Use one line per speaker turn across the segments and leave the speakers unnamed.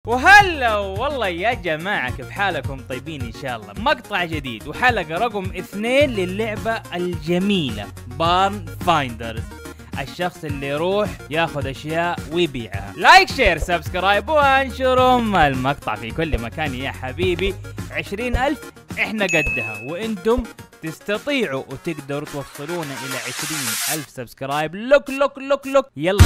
وهلا والله يا جماعة، كيف حالكم؟ طيبين إن شاء الله. مقطع جديد وحلقة رقم 2 للعبة الجميلة بارن فايندرز، الشخص اللي يروح ياخذ أشياء ويبيعها. لايك شير سبسكرايب وانشروا المقطع في كل مكان يا حبيبي. 20,000 احنا قدها، وانتم تستطيعوا وتقدروا توصلونا إلى 20,000 سبسكرايب. لوك لوك لوك لوك، يلا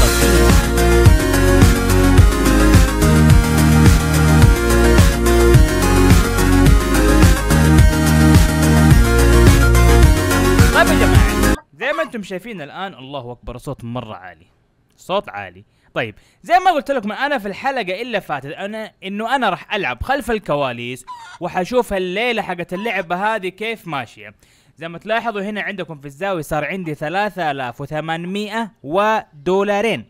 طيب يا جماعة، زي ما انتم شايفين الان، الله اكبر، صوت مرة عالي، صوت عالي. طيب زي ما قلت لكم انا في الحلقة اللي فاتت انه انا راح العب خلف الكواليس، وحشوف الليلة حقت اللعبة هذه كيف ماشية. زي ما تلاحظوا هنا عندكم في الزاوية صار عندي 3800 ودولارين،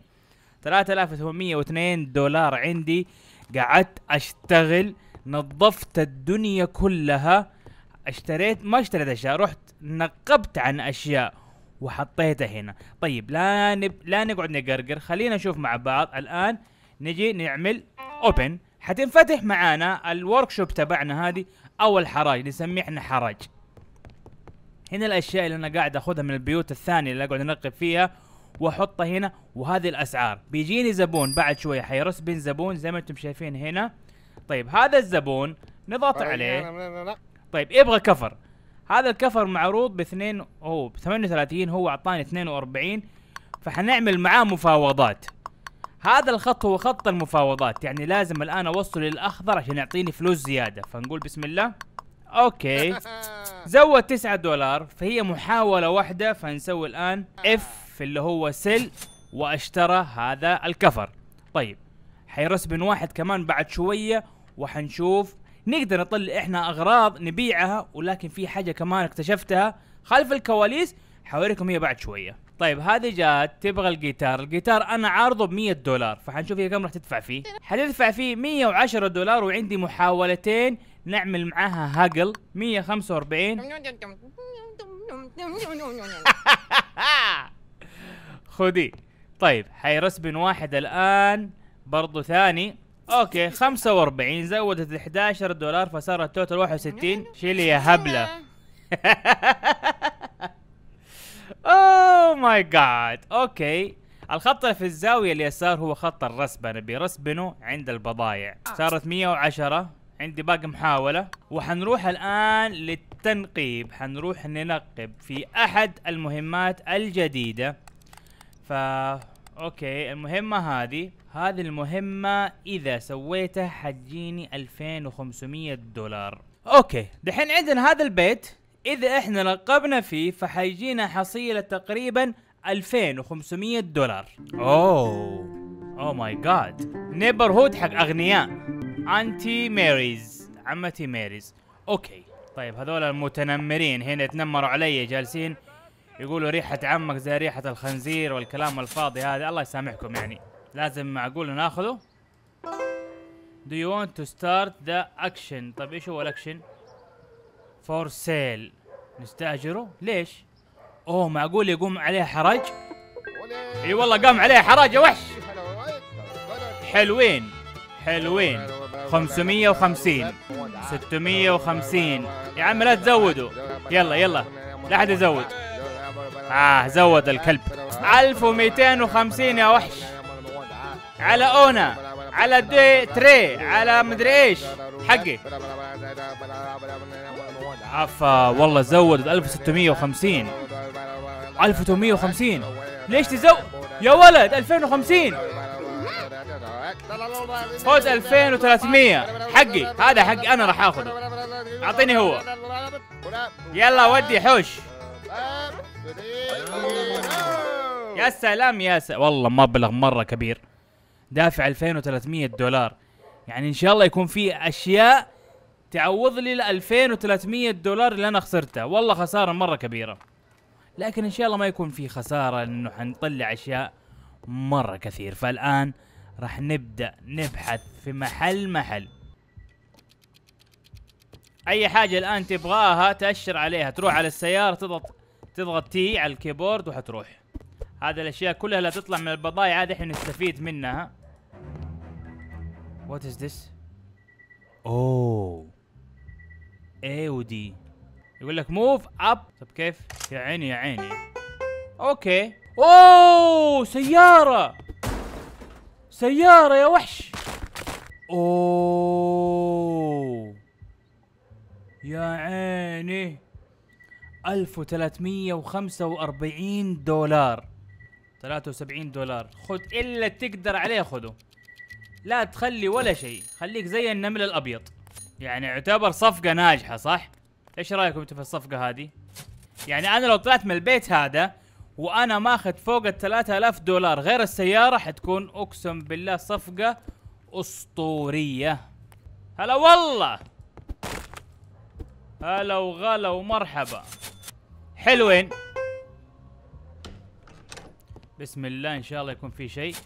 3802 دولار عندي. قعدت اشتغل، نظفت الدنيا كلها، ما اشتريت اشياء، رحت نقبت عن اشياء وحطيتها هنا. طيب لا نقعد نقرقر، خلينا نشوف مع بعض. الان نجي نعمل اوبن، حتنفتح معانا الوركشوب تبعنا هذه، او الحراج، نسميه احنا حراج. هنا الاشياء اللي انا قاعد اخذها من البيوت الثانيه اللي اقعد انقب فيها واحطها هنا، وهذه الاسعار. بيجيني زبون بعد شويه حيرس بين زبون زي ما انتم شايفين هنا. طيب هذا الزبون نضغط عليه. طيب يبغى كفر، هذا الكفر معروض ب2 هو ب 38، هو اعطاني 42، فحنعمل معاه مفاوضات. هذا الخط هو خط المفاوضات، يعني لازم الان اوصل للاخضر عشان يعطيني فلوس زياده. فنقول بسم الله. اوكي، زود 9 دولار، فهي محاولة واحدة. فنسوي الان اف اللي هو سل، واشترى هذا الكفر. طيب حيرس بن واحد كمان بعد شوية، وحنشوف نقدر نطلع احنا اغراض نبيعها. ولكن في حاجة كمان اكتشفتها خلف الكواليس، حوريكم هي بعد شوية. طيب هذه جات تبغى الجيتار انا عارضه ب100 دولار، فحنشوف هي كم راح تدفع فيه. حتدفع فيه 110 دولار، وعندي محاولتين نعمل معاها هاجل 145. خذي. طيب حيرس بن واحد الان برضو ثاني. اوكي 45، زودت 11 دولار، فصار التوتال 61. شيلي يا هبلة. اوه ماي جاد. اوكي، الخط اللي في الزاوية اليسار هو خط الرسبة، نبي رسبنه عند البضايع. صارت 110، عندي باقي محاولة. وحنروح الآن للتنقيب، حنروح ننقب في أحد المهمات الجديدة. اوكي، المهمة هذه المهمة إذا سويتها حتجيني 2500 دولار. اوكي، دحين عندنا هذا البيت، إذا احنا نقبنا فيه فحيجينا حصيلة تقريبا 2500 دولار. اوه ماي جاد، نيبرهود حق أغنياء، انتي ماريز، عمتي ماريز. اوكي طيب هذول المتنمرين هنا يتنمروا علي، جالسين يقولوا ريحة عمك زي ريحة الخنزير والكلام الفاضي هذا. الله يسامحكم، يعني لازم معقول ناخذه. Do you want to start the action؟ طيب ايش هو الاكشن؟ for sale، نستأجره. ليش؟ اوه معقول يقوم عليه حرج؟ اي والله قام عليه حرج يا وحش. حلوين 550 650. يا عم لا تزودوا، يلا لا حد يزود. زود الكلب. 1250 يا وحش، على اونا، على دي تري، على مدري ايش حقي. عفا والله زودت 1650. 1850 ليش تزود يا ولد؟ 2050. خذ 2300 حقي، هذا حقي انا راح اخذه، اعطيني هو. يلا ودي حوش. يا سلام والله مبلغ مرة كبير، دافع 2300 دولار. يعني ان شاء الله يكون في اشياء تعوض لي ال 2300 دولار اللي انا خسرتها. والله خسارة مرة كبيرة، لكن ان شاء الله ما يكون في خسارة، لانه حنطلع اشياء مرة كثير. فالان راح نبدأ نبحث في محل. اي حاجة الان تبغاها تأشر عليها، تروح على السيارة تضغط تي على الكيبورد وحتروح. هذه الاشياء كلها اللي تطلع من البضائع هذه احنا نستفيد منها. وات از ذس؟ اوه اي ودي يقول لك موف اب. طب كيف؟ يا عيني يا عيني. اوكي. اوه سيارة، سيارة يا وحش. اوه يا عيني. 1345 دولار، 73 دولار. خذ الا تقدر عليه خذه، لا تخلي ولا شيء، خليك زي النمل الابيض. يعني يعتبر صفقة ناجحة صح؟ ايش رايكم انتم في الصفقة هذه؟ يعني انا لو طلعت من البيت هذا وانا ماخذ فوق ال 3000 دولار غير السيارة، حتكون اقسم بالله صفقة اسطورية. هلا والله، هلا وغلا ومرحبا. حلوين. بسم الله ان شاء الله يكون في شيء.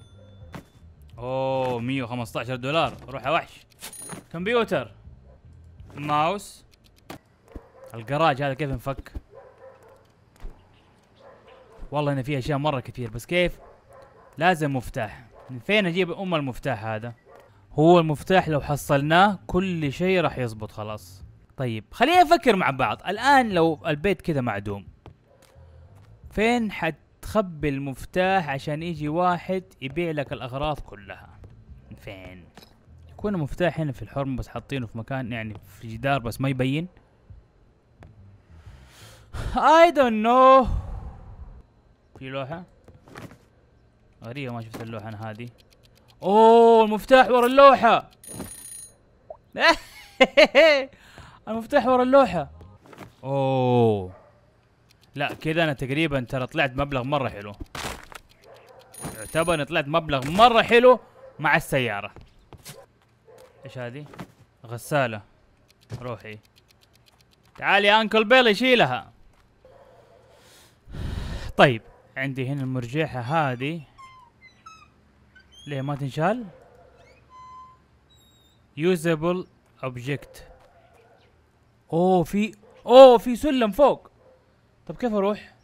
اوه 115 دولار. روح يا وحش. كمبيوتر، ماوس. الجراج هذا كيف انفك؟ والله ان فيه اشياء مره كثير، بس كيف؟ لازم مفتاح. من فين اجيب المفتاح هذا؟ هو المفتاح لو حصلناه كل شيء راح يزبط خلاص. طيب خلينا نفكر مع بعض الان. لو البيت كذا معدوم، فين حتخبي المفتاح عشان يجي واحد يبيع لك الاغراض كلها؟ فين؟ يكون المفتاح هنا في الحرم بس حاطينه في مكان يعني في جدار بس ما يبين. I don't know. في لوحة غريبة، ما شفت اللوحة أنا هذه. أوه المفتاح ورا اللوحة. المفتاح ورا اللوحة. أوه لا كذا أنا تقريبا ترى طلعت مبلغ مرة حلو. يعتبر أني طلعت مبلغ مرة حلو مع السيارة. إيش هذه؟ غسالة. روحي تعالي يا أنكل بيل يشيلها. طيب عندي هنا المرجحة هذه، ليه ما تنشال؟ يوزابل اوبجكت. اوه في سلم فوق. طب كيف اروح؟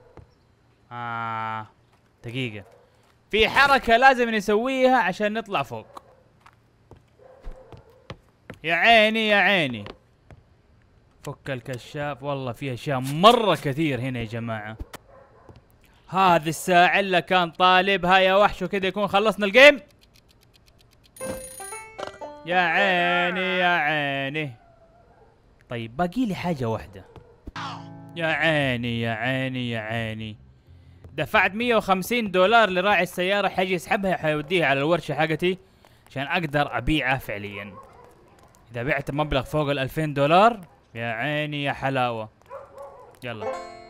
دقيقة، في حركة لازم نسويها عشان نطلع فوق. يا عيني يا عيني. فك الكشاف. والله في اشياء مرة كثير هنا يا جماعة. هذه الساعة اللي كان طالبها يا وحش، وكذا يكون خلصنا الجيم. يا عيني يا عيني. طيب باقي لي حاجة واحدة. يا عيني يا عيني يا عيني. دفعت 150 دولار لراعي السيارة، حيجي يسحبها حيوديها على الورشة حقتي عشان اقدر ابيعها فعليا. اذا بعت مبلغ فوق ال 2000 دولار يا عيني يا حلاوة. يلا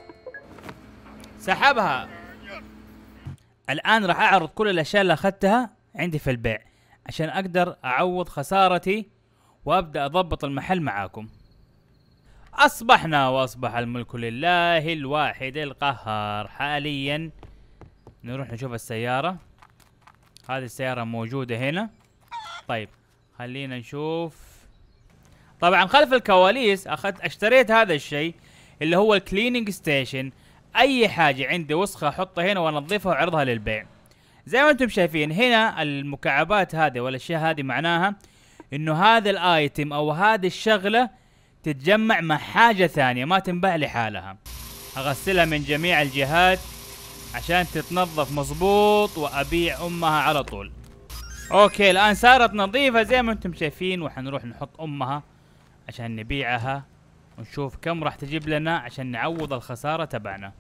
سحبها. الآن راح أعرض كل الأشياء اللي أخذتها عندي في البيع عشان أقدر أعوض خسارتي وأبدأ أضبط المحل معاكم. أصبحنا وأصبح الملك لله الواحد القهار. حاليا نروح نشوف السيارة. هذه السيارة موجودة هنا. طيب خلينا نشوف. طبعا خلف الكواليس اشتريت هذا الشيء اللي هو الكليننج ستيشن. اي حاجة عندي وسخة احطها هنا وانظفها واعرضها للبيع. زي ما انتم شايفين هنا المكعبات هذه والاشياء هذه، معناها انه هذا الايتم او هذه الشغلة تتجمع مع حاجة ثانية ما تنباع لحالها. اغسلها من جميع الجهات عشان تتنظف مظبوط وابيع امها على طول. اوكي الان صارت نظيفة زي ما انتم شايفين، وحنروح نحط امها عشان نبيعها ونشوف كم راح تجيب لنا عشان نعوض الخسارة تبعنا.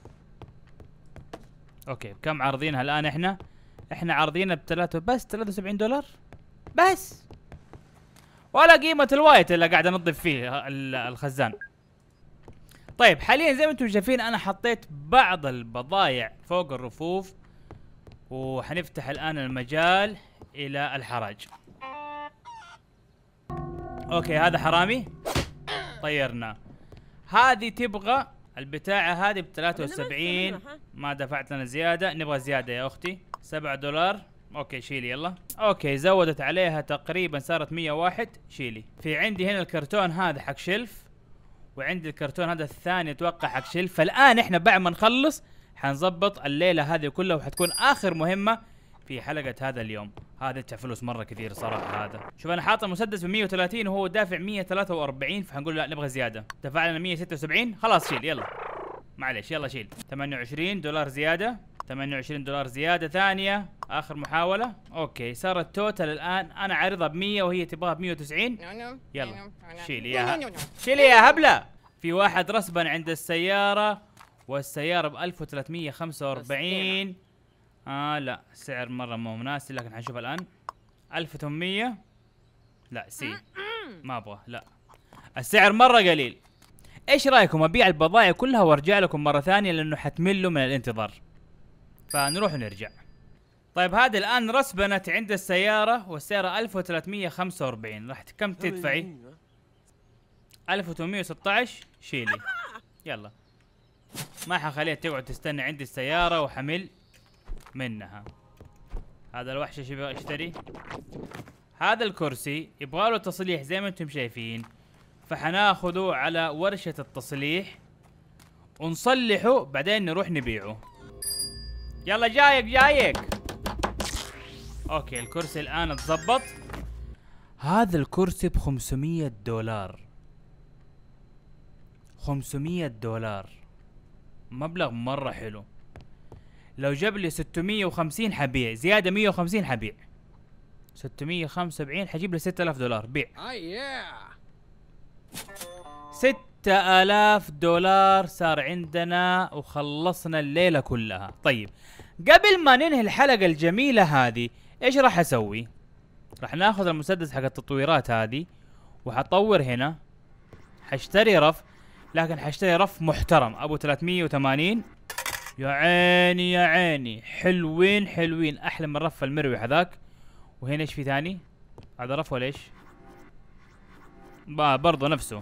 اوكي كم عارضينها الان؟ احنا عارضينها بس 73 دولار بس، ولا قيمة الوايت اللي قاعد انظف فيه الخزان. طيب حاليا زي ما انتم شايفين انا حطيت بعض البضائع فوق الرفوف، وحنفتح الان المجال الى الحراج. اوكي هذا حرامي طيرنا. هذه تبغى البتاعة هذه ب 73، ما دفعت لنا زيادة، نبغى زيادة يا اختي 7 دولار. اوكي شيلي يلا. اوكي زودت عليها تقريبا صارت 101. شيلي. في عندي هنا الكرتون هذا حق شلف، وعندي الكرتون هذا الثاني اتوقع حق شلف. فالان احنا بعد ما نخلص حنظبط الليلة هذه كلها، وحتكون اخر مهمة في حلقة هذا اليوم. هذا يدفع فلوس مرة كثير صراحة. هذا شوف انا حاطه مسدس ب 130 وهو دافع 143، فحنقول لا نبغى زيادة. دفع لنا 176، خلاص شيل يلا. معليش يلا شيل. 28 دولار زيادة، 28 دولار زيادة ثانية. آخر محاولة. أوكي صار التوتال الآن أنا عارضها ب 100 وهي تبغاها ب 190. يلا شيلي إياها، شيلي يا هبلة. في واحد رسبن عند السيارة والسيارة ب 1345. لا سعر مرة مو مناسب، لكن حنشوف الآن. 1800. لا سي ما أبغى، لا السعر مرة قليل. ايش رايكم ابيع البضائع كلها وارجع لكم مره ثانيه لانه حتملوا من الانتظار، فنروح ونرجع. طيب هذا الان رسبنت عند السياره والسياره 1345. راح كم تدفعي؟ 1816. شيلي يلا، ما حخليها تقعد تستنى عندي السياره وحمل منها. هذا الوحش ايش يبغى اشتري؟ هذا الكرسي يبغى له تصليح زي ما انتم شايفين، فحناخذه على ورشة التصليح ونصلحه بعدين نروح نبيعه. يلا جايك. اوكي الكرسي الان اتظبط. هذا الكرسي ب 500 دولار. 500 دولار مبلغ مرة حلو. لو جاب لي 650 حبيع، زيادة 150 حبيع. 675 حجيب لي 6000 دولار بيع. 6000 دولار صار عندنا وخلصنا الليلة كلها. طيب قبل ما ننهي الحلقة الجميلة هذه ايش راح اسوي؟ راح ناخذ المسدس حق التطويرات هذه وحطور هنا. حاشتري رف، لكن حاشتري رف محترم ابو 380. يا عيني يا عيني، حلوين احلى من الرف المروي هذاك. وهنا ايش في ثاني؟ هذا رف ولا ايش؟ برضه نفسه.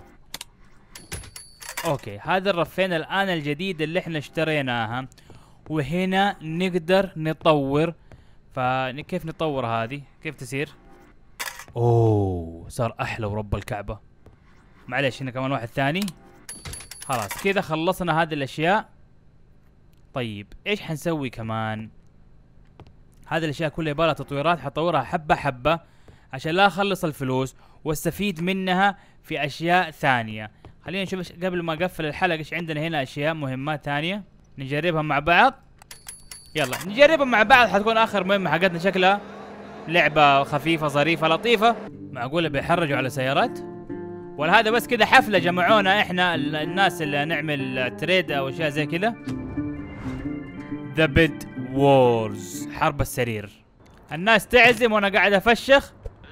اوكي هذا الرفين الان الجديد اللي احنا اشتريناها، وهنا نقدر نطور. فكيف نطور هذه؟ كيف تصير؟ اوه صار احلى ورب الكعبة. معليش هنا كمان واحد ثاني. خلاص كذا خلصنا هذه الاشياء. طيب ايش حنسوي كمان؟ هذه الاشياء كلها يبغى لها تطويرات، حطورها حبة حبة عشان لا اخلص الفلوس واستفيد منها في اشياء ثانية. خلينا نشوف قبل ما اقفل الحلقة ايش عندنا هنا اشياء مهمات ثانية نجربها مع بعض. يلا نجربها مع بعض، حتكون اخر مهمة حقتنا. شكلها لعبة خفيفة ظريفة لطيفة. معقولة بيحرجوا على سيارات؟ ولا هذا بس كذا حفلة جمعونا احنا الناس اللي نعمل تريد او اشياء زي كذا؟ ذا بيد وورز، حرب السرير. الناس تعزم وانا قاعد افشخ.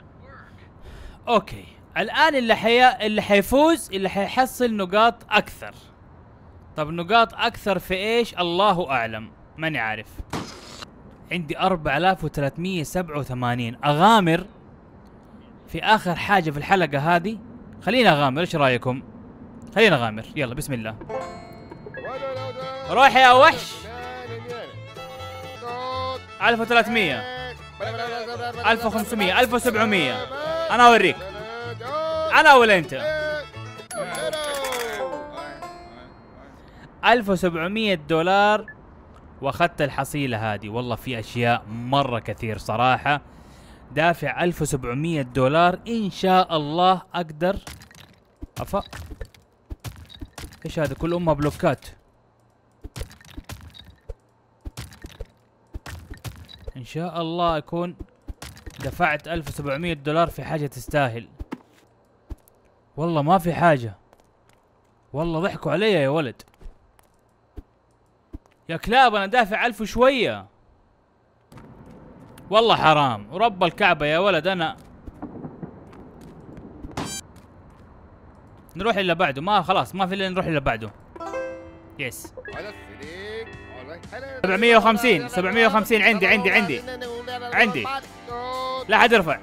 اوكي الان اللي حيفوز اللي حيحصل نقاط اكثر. طب نقاط اكثر في ايش؟ الله اعلم، ماني عارف. عندي 4387. اغامر في اخر حاجة في الحلقة هذه. خلينا اغامر، ايش رايكم؟ خلينا اغامر، يلا بسم الله. روح يا وحش. 1300 1500 1700. انا اوريك، انا ولا انت. 1700 دولار واخذت الحصيلة هذه. والله في اشياء مرة كثير صراحة. دافع 1700 دولار، ان شاء الله اقدر. ايش هذا؟ كل امها بلوكات. ان شاء الله اكون دفعت 1700 دولار في حاجة تستاهل. والله ما في حاجة، والله ضحكوا علي يا ولد. يا كلاب انا دافع 1000 وشوية، والله حرام ورب الكعبة يا ولد. انا نروح اللي بعده. ما خلاص ما في الا نروح اللي بعده. يس 750 750. عندي. لا حد يرفع،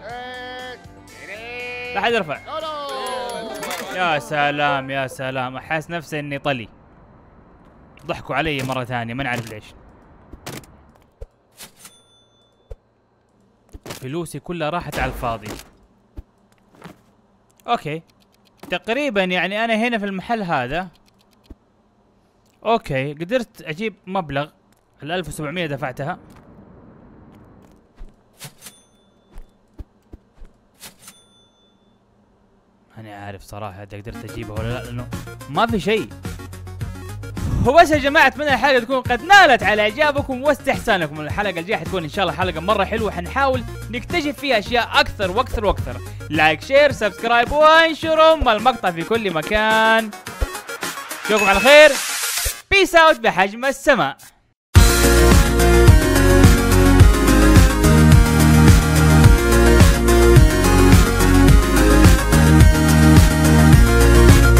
لا حد يرفع. يا سلام يا سلام، احس نفسي اني طلي. ضحكوا علي مرة ثانية، ما نعرف ليش. فلوسي كلها راحت على الفاضي. اوكي تقريبا يعني انا هنا في المحل هذا. اوكي قدرت اجيب مبلغ. ال 1700 دفعتها. انا عارف صراحه اذا قدرت اجيبها ولا لا، لانه ما في شيء. وبس يا جماعه، اتمنى الحلقه تكون قد نالت على اعجابكم واستحسانكم. الحلقه الجايه حتكون ان شاء الله حلقه مره حلوه، حنحاول نكتشف فيها اشياء اكثر واكثر واكثر. لايك شير سبسكرايب وانشروا المقطع في كل مكان. اشوفكم على خير. بيس اوت بحجم السماء.